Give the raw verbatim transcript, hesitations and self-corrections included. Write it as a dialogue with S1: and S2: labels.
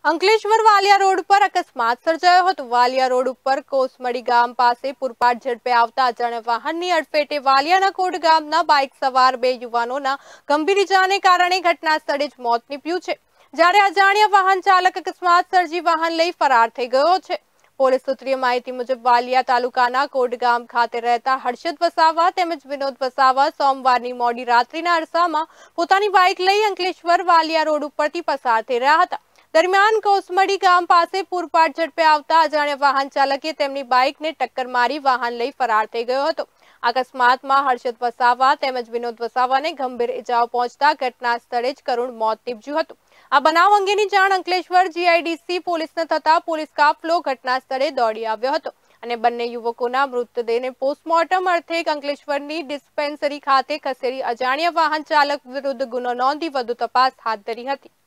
S1: Ankleshwar Valia road પર અકસ્માત સર્જાયો હતો। વાલિયા રોડ ઉપર કોસમડી ગામ પાસે પૂરપાટ ઝડપે આવતા અજાણ્યા વાહનની અડફેટે વાલિયાના કોટ ગામના બાઇક સવાર બે યુવાનોના ગંભીર ઇજાને કારણે ઘટના સ્થળે જ મોત નીપજ્યું છે, જ્યારે અજાણ્યા વાહન ચાલક અકસ્માત સર્જી વાહન લઈ ફરાર થઈ ગયો છે। પોલીસ સૂત્રીય માહિતી મુજબ વાલિયા તાલુકાના કોટ ગામ ખાતે રહેતા હર્ષદ વસાવા તેમજ વિનોદ વસાવા સોમવારની મોડી રાત્રિના અરસામાં પોતાની બાઇક લઈ અંકલેશ્વર વાલિયા રોડ ઉપરથી પસાર થઈ રહ્યા હતા। દરમિયાન કોસમડી ગામ પાસે પૂરપાટ ઝડપે આવતા અજાણ્યા વાહન ચાલકે તેમની બાઇકને ટક્કર મારી વાહન લઈ ફરાર થઈ ગયો હતો। અકસ્માતમાં હર્ષદ વસાવા તેમજ વિનોદ વસાવાને ગંભીર ઇજાઓ પહોંચતા ઘટના સ્થળે જ કરુણ મોત નીપજ્યું હતું। આ બનાવ અંગેની જાણ અંકલેશ્વર જીઆઈડીસી પોલીસને થતા પોલીસ કાફલો ઘટના સ્થળે દોડી આવ્યો હતો અને બંને યુવકોના મૃતદેહને પોસ્ટમોર્ટમ અર્થે અંકલેશ્વરની ડિસ્પેન્સરી ખાતે ખસેડી અજાણ્યા વાહન ચાલક વિરુદ્ધ ગુનો નોંધી વધુ તપાસ હાથ ધરી હતી।